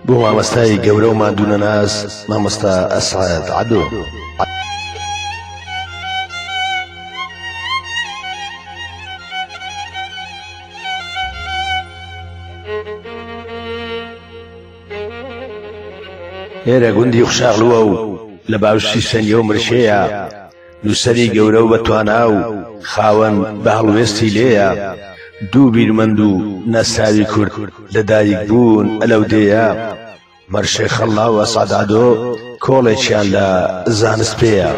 بۆ مامۆستای گەورە و مادوونە ناز مامۆستا ئەسعەد عەدۆ. هێرە گوندی خوشاغڵووە و لە باوشی سەنیە و مرشەیە، نووسەری گەورە و بەتوانا و خاوەن بە هەڵوێستی لێیە، دوو بیرمەند و نەساوی کورد لە دایک بوون ئەلەودەیە، مەرشێ خەڵا و ئەسعەد عەدۆ کۆڵێکیان لە زانست پێیە.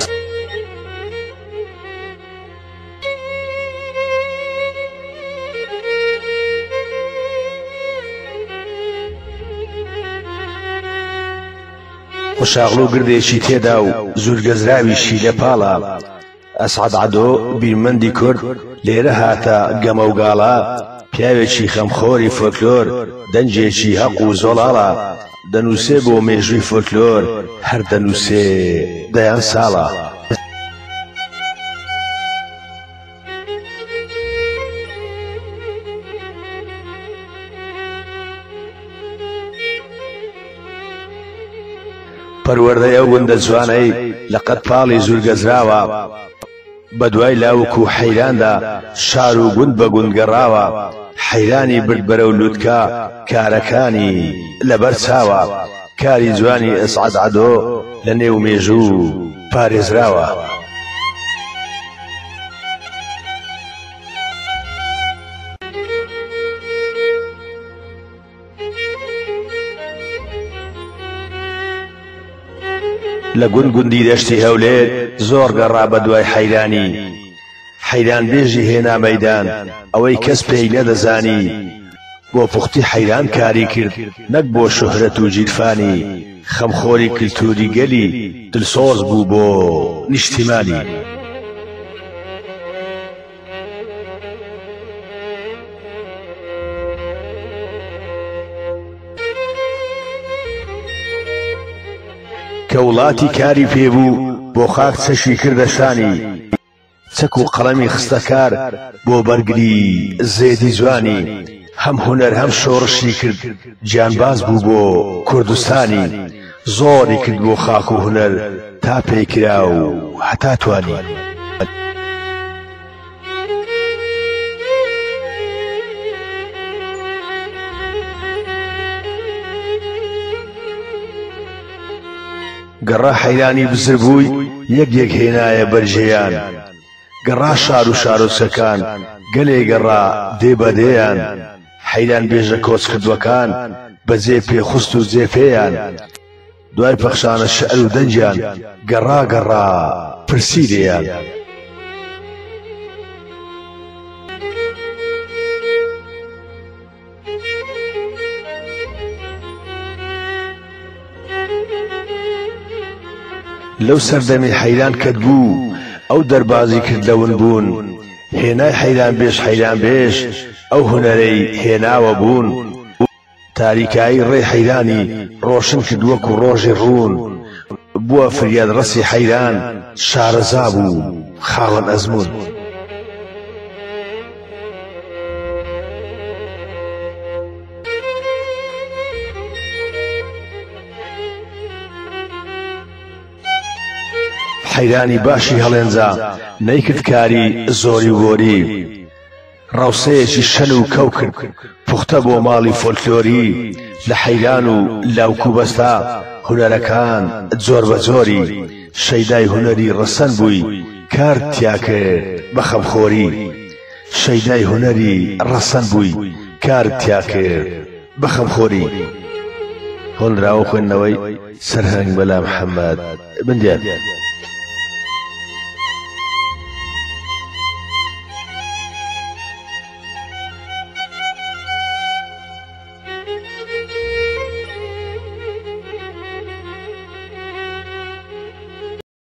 خوشاغڵ و گردێکی تێدا و زورگەزراویشی لە پاڵە، ئەسعەد عەدۆ بیرمەندی کورد لێرە هاتە گەمە و گاڵا، پیاوێکی خەمخۆری فۆلکلۆر دەنجێکی هەق و زۆڵاڵە، دەنووسێ بۆ مێژووی فۆلکلۆر هەر دەنووسێ دەیان ساڵە. پەروەردەی ئەو گوندە جوانەی لە قەت پاڵی زورگەزراوە، بەدوای لاوک و حەیراندا شار و گوند بە گوند گەڕاوە، حەیرانی برد بەرە و لووتکە کارەکانی لەبەر چاوە، کاری جوانی ئەسعەد عەدۆ لە نێو مێژوو پارێزراوە. لە گوندی دەشتی هەولێر زۆر گەڕا بە دوای حەیرانی، حەیران بێژی هێنا مەیدان ئەوەی کەس پێی نەدەزانی، بۆ پوختی حەیران کاری کرد نەک بۆ شوهرەت و جیرفانی، خەمخۆری کلتوری گەلی دلسۆز بوو بۆ نیشتیمانی. کە وڵاتی کاری پێبوو بۆ خاک چەشی کردەشانی، چەک و قەڵەمی خستەکار بۆ بەرگری زێدی جوانی، هەم هونەر هەم شۆڕشی کرد گیانباز بوو بۆ کوردستانی، زۆری کرد بۆ خاک و هونەر تا پێیکرا و هەتا توانی. گەڕا حەیرانی بزر بووی یەک یەک هێنایە بەرژەیان، گەڕا شار و شارۆچکەکان گەلێ گەڕا دێبەدێیان، حەیران بێژە کۆچ کردوەکان بەجێ پێخست و جێپێیان، دوای پەخشانە شەعر و دەنجیان گەڕا گەڕا پرسیرێیان. لەو سەردەمی حەیران کەت بوو ئەو دەربازی کرد لەون بوون، هێنای حەیران بێژ حەیران بێژ ئەو هونەرەی هێناوە بوون، تاریکایی ڕێ حەیرانی ڕۆشن کرد وەکو ڕۆژی ڕوون، بووە فریاد ڕەسی حەیران شارەزا بوو خاوەن ئەزمون. حەیرانی باشی هەڵێنجا نەیکرد کاری زۆری وۆری، ڕەوسەیەکی شەن و کەو کرد پوختە بۆ ماڵی فۆلکلۆری، لە حەیران و لاوک و بەستا هونەرەکان جۆر بە جۆری، شەیدای هونەری ڕەسەن بووی کار تیا کرد بە خەمخۆری، شەیدای هونەری ڕەسەن بووی کار تیا کرد بە خەمخۆری. هۆنراوە خوێندنەوەی سەرهەنگ بەلا محەممەد بندیان.